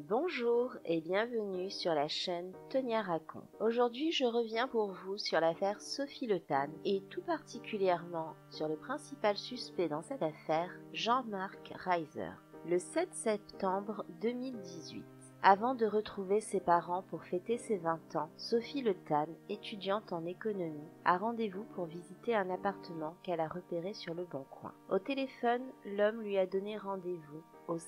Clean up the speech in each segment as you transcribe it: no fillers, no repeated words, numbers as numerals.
Bonjour et bienvenue sur la chaîne Tonia raconte. Aujourd'hui, je reviens pour vous sur l'affaire Sophie Le Tan et tout particulièrement sur le principal suspect dans cette affaire, Jean-Marc Reiser, le 7 septembre 2018. Avant de retrouver ses parents pour fêter ses 20 ans, Sophie Le Tan, étudiante en économie, a rendez-vous pour visiter un appartement qu'elle a repéré sur le Bon Coin. Au téléphone, l'homme lui a donné rendez-vous au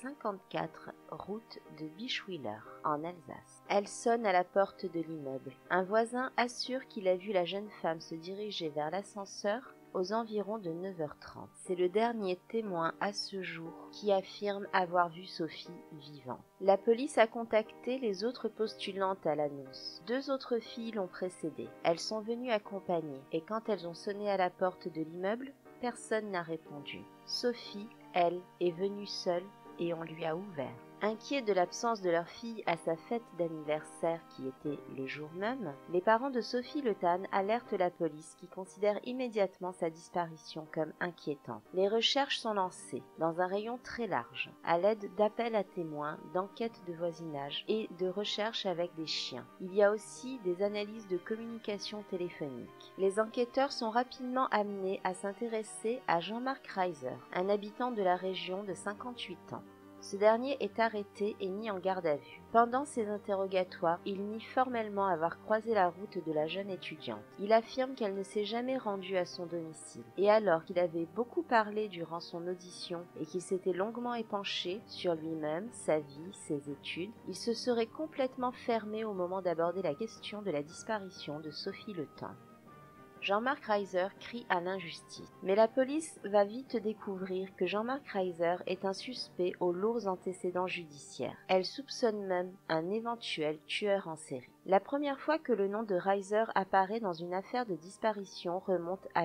54 route de Bischwiller, en Alsace. Elle sonne à la porte de l'immeuble. Un voisin assure qu'il a vu la jeune femme se diriger vers l'ascenseur aux environs de 9h30. C'est le dernier témoin à ce jour qui affirme avoir vu Sophie vivante. La police a contacté les autres postulantes à l'annonce. 2 autres filles l'ont précédée. Elles sont venues accompagner et quand elles ont sonné à la porte de l'immeuble, personne n'a répondu. Sophie, elle, est venue seule et on lui a ouvert. Inquiets de l'absence de leur fille à sa fête d'anniversaire qui était le jour même, les parents de Sophie Le Tan alertent la police qui considère immédiatement sa disparition comme inquiétante. Les recherches sont lancées dans un rayon très large, à l'aide d'appels à témoins, d'enquêtes de voisinage et de recherches avec des chiens. Il y a aussi des analyses de communication téléphonique. Les enquêteurs sont rapidement amenés à s'intéresser à Jean-Marc Reiser, un habitant de la région de 58 ans. Ce dernier est arrêté et mis en garde à vue. Pendant ses interrogatoires, il nie formellement avoir croisé la route de la jeune étudiante. Il affirme qu'elle ne s'est jamais rendue à son domicile. Et alors qu'il avait beaucoup parlé durant son audition et qu'il s'était longuement épanché sur lui-même, sa vie, ses études, il se serait complètement fermé au moment d'aborder la question de la disparition de Sophie Le Tan. Jean-Marc Reiser crie à l'injustice. Mais la police va vite découvrir que Jean-Marc Reiser est un suspect aux lourds antécédents judiciaires. Elle soupçonne même un éventuel tueur en série. La première fois que le nom de Reiser apparaît dans une affaire de disparition remonte à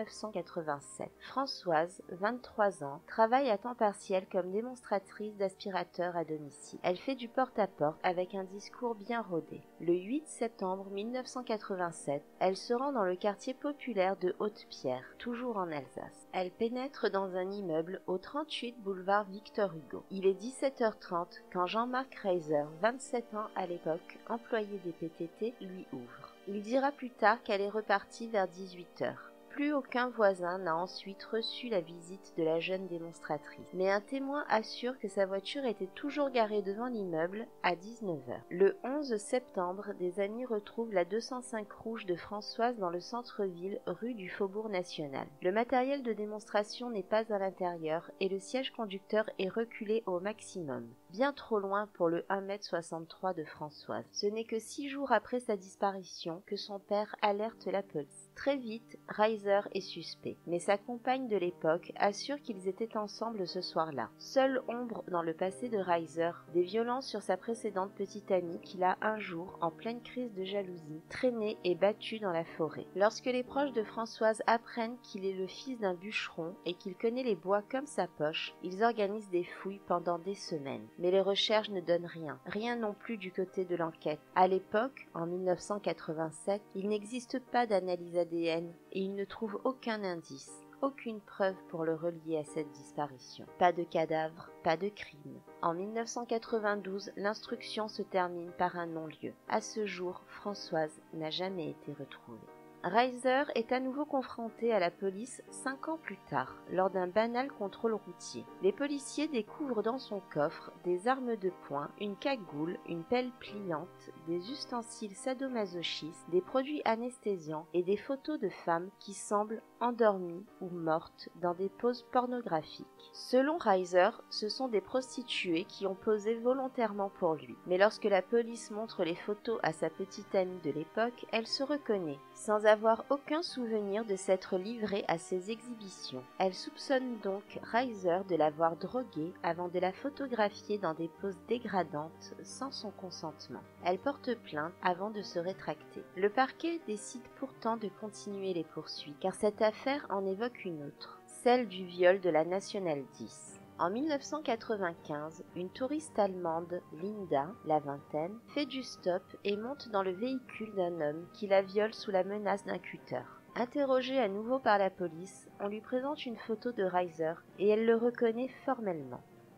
1987. Françoise, 23 ans, travaille à temps partiel comme démonstratrice d'aspirateur à domicile. Elle fait du porte-à-porte avec un discours bien rodé. Le 8 septembre 1987, elle se rend dans le quartier populaire de Haute-Pierre, toujours en Alsace. Elle pénètre dans un immeuble au 38 boulevard Victor Hugo. Il est 17h30 quand Jean-Marc Reiser, 27 ans à l'époque, employé des PTT, lui ouvre. Il dira plus tard qu'elle est repartie vers 18h. Plus aucun voisin n'a ensuite reçu la visite de la jeune démonstratrice, mais un témoin assure que sa voiture était toujours garée devant l'immeuble à 19h. Le 11 septembre, des amis retrouvent la 205 rouge de Françoise dans le centre-ville, rue du Faubourg National. Le matériel de démonstration n'est pas à l'intérieur et le siège conducteur est reculé au maximum, bien trop loin pour le 1m63 de Françoise. Ce n'est que 6 jours après sa disparition que son père alerte la police. Très vite, Reiser est suspect, mais sa compagne de l'époque assure qu'ils étaient ensemble ce soir-là. Seule ombre dans le passé de Reiser, des violences sur sa précédente petite amie qu'il a un jour, en pleine crise de jalousie, traîné et battu dans la forêt. Lorsque les proches de Françoise apprennent qu'il est le fils d'un bûcheron et qu'il connaît les bois comme sa poche, ils organisent des fouilles pendant des semaines. Mais les recherches ne donnent rien. Rien non plus du côté de l'enquête. À l'époque, en 1987, il n'existe pas d'analyse ADN et il ne trouve aucun indice, aucune preuve pour le relier à cette disparition. Pas de cadavre, pas de crime. En 1992, l'instruction se termine par un non-lieu. À ce jour, Françoise n'a jamais été retrouvée. Reiser est à nouveau confronté à la police 5 ans plus tard, lors d'un banal contrôle routier. Les policiers découvrent dans son coffre des armes de poing, une cagoule, une pelle pliante, des ustensiles sadomasochistes, des produits anesthésiants et des photos de femmes qui semblent endormies ou mortes dans des poses pornographiques. Selon Reiser, ce sont des prostituées qui ont posé volontairement pour lui. Mais lorsque la police montre les photos à sa petite amie de l'époque, elle se reconnaît, sans avoir aucun souvenir de s'être livrée à ces exhibitions. Elle soupçonne donc Reiser de l'avoir droguée avant de la photographier dans des poses dégradantes sans son consentement. Elle porte plainte avant de se rétracter. Le parquet décide pourtant de continuer les poursuites, car cette affaire en évoque une autre, celle du viol de la Nationale 10. En 1995, une touriste allemande, Linda, la vingtaine, fait du stop et monte dans le véhicule d'un homme qui la viole sous la menace d'un cutter. Interrogée à nouveau par la police, on lui présente une photo de Reiser et elle le reconnaît formellement.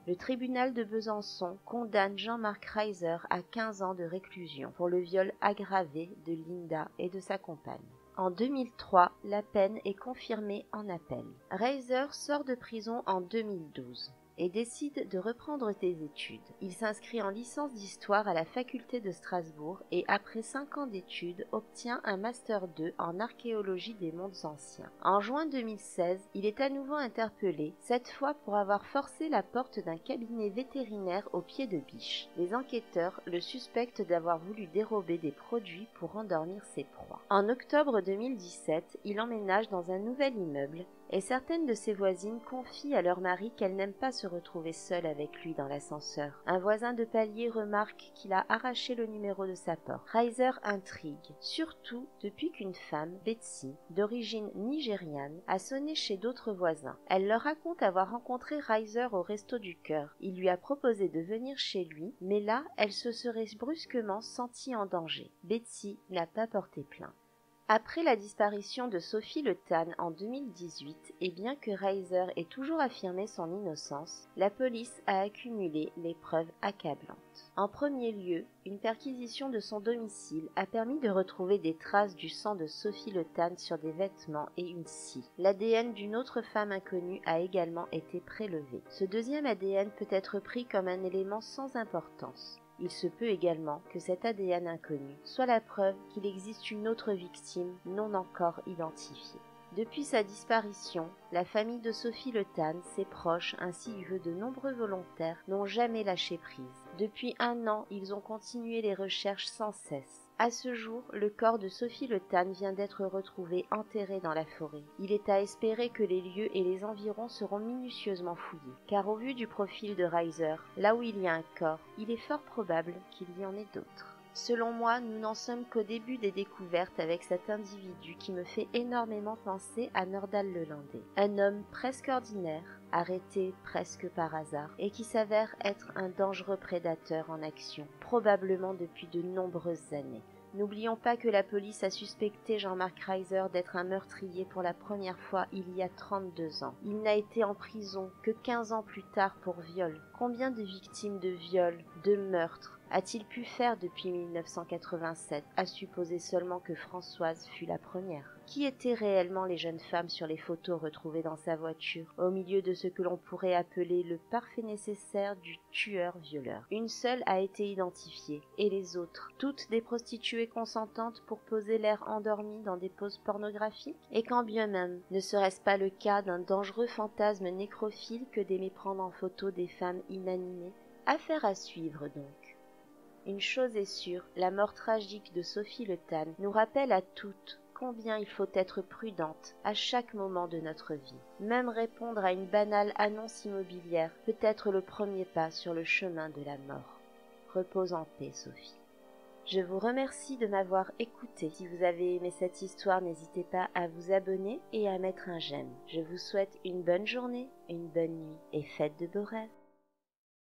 Le tribunal de Besançon condamne Jean-Marc Reiser à 15 ans de réclusion pour le viol aggravé de Linda et de sa compagne. En 2003, la peine est confirmée en appel. Reiser sort de prison en 2012 et décide de reprendre des études. Il s'inscrit en licence d'histoire à la faculté de Strasbourg et après 5 ans d'études obtient un master 2 en archéologie des mondes anciens. En juin 2016, il est à nouveau interpellé, cette fois pour avoir forcé la porte d'un cabinet vétérinaire au pied de biche. Les enquêteurs le suspectent d'avoir voulu dérober des produits pour endormir ses proies. En octobre 2017, il emménage dans un nouvel immeuble et certaines de ses voisines confient à leur mari qu'elles n'aiment pas se retrouver seules avec lui dans l'ascenseur. Un voisin de palier remarque qu'il a arraché le numéro de sa porte. Reiser intrigue, surtout depuis qu'une femme, Betsy, d'origine nigériane, a sonné chez d'autres voisins. Elle leur raconte avoir rencontré Reiser au Resto du Cœur. Il lui a proposé de venir chez lui, mais là, elle se serait brusquement sentie en danger. Betsy n'a pas porté plainte. Après la disparition de Sophie Le Tan en 2018, et bien que Reiser ait toujours affirmé son innocence, la police a accumulé les preuves accablantes. En premier lieu, une perquisition de son domicile a permis de retrouver des traces du sang de Sophie Le Tan sur des vêtements et une scie. L'ADN d'une autre femme inconnue a également été prélevé. Ce deuxième ADN peut être pris comme un élément sans importance. Il se peut également que cet ADN inconnu soit la preuve qu'il existe une autre victime non encore identifiée. Depuis sa disparition, la famille de Sophie Le Tan, ses proches ainsi que de nombreux volontaires n'ont jamais lâché prise. Depuis 1 an, ils ont continué les recherches sans cesse. À ce jour, le corps de Sophie Le Tan vient d'être retrouvé enterré dans la forêt. Il est à espérer que les lieux et les environs seront minutieusement fouillés, car au vu du profil de Reiser, là où il y a un corps, il est fort probable qu'il y en ait d'autres. Selon moi, nous n'en sommes qu'au début des découvertes avec cet individu qui me fait énormément penser à Nordal Lelandais. Un homme presque ordinaire, arrêté presque par hasard, et qui s'avère être un dangereux prédateur en action, probablement depuis de nombreuses années. N'oublions pas que la police a suspecté Jean-Marc Reiser d'être un meurtrier pour la première fois il y a 32 ans. Il n'a été en prison que 15 ans plus tard pour viol. Combien de victimes de viol, de meurtres a-t-il pu faire depuis 1987, à supposer seulement que Françoise fut la première? Qui étaient réellement les jeunes femmes sur les photos retrouvées dans sa voiture, au milieu de ce que l'on pourrait appeler le parfait nécessaire du tueur-violeur? Une seule a été identifiée, et les autres, toutes des prostituées consentantes pour poser l'air endormi dans des poses pornographiques? Et quand bien même, ne serait-ce pas le cas d'un dangereux fantasme nécrophile que d'aimer prendre en photo des femmes inanimées? Affaire à suivre donc. Une chose est sûre, la mort tragique de Sophie Le Tan nous rappelle à toutes combien il faut être prudente à chaque moment de notre vie. Même répondre à une banale annonce immobilière peut être le premier pas sur le chemin de la mort. Repose en paix, Sophie. Je vous remercie de m'avoir écouté. Si vous avez aimé cette histoire, n'hésitez pas à vous abonner et à mettre un j'aime. Je vous souhaite une bonne journée, une bonne nuit et faites de beaux rêves.